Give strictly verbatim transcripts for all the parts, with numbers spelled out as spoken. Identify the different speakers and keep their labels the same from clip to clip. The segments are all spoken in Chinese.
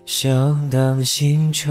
Speaker 1: 想当行者，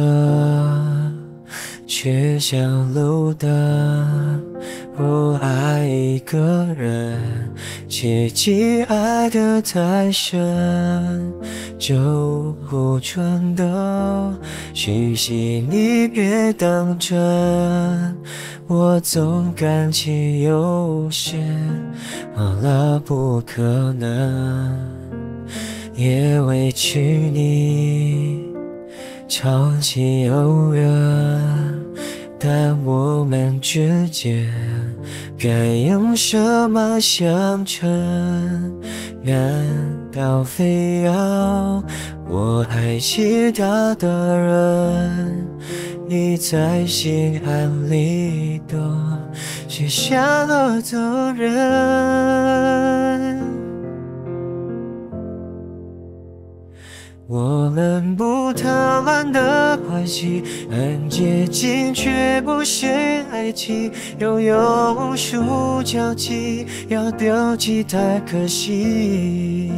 Speaker 1: 却像路灯。不爱一个人，切忌爱得太深，就不转头。讯息你别当真，我总感情有限，忘了不可能，也委屈你长期有人。但我们之间该用什么相称？难道非要我爱其他的人？你在心安理得写下了责任。我们不贪婪的关系，很接近却不是爱情，拥有无数交集，要丢弃太可惜。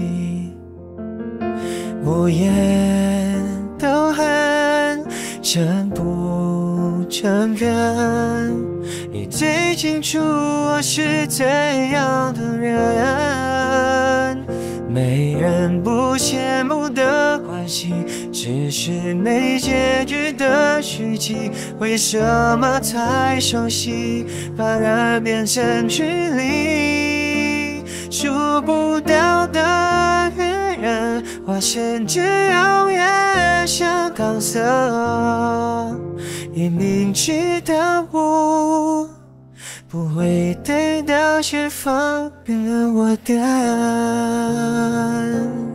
Speaker 1: 无言都很真不诚恳，你最清楚我是怎样的人。没人不羡慕的关系，只是没结局的续集。为什么太熟悉，反而变成距离？触不到的远人，化身至遥远像港色。也明知道我不会对到却放任我的爱。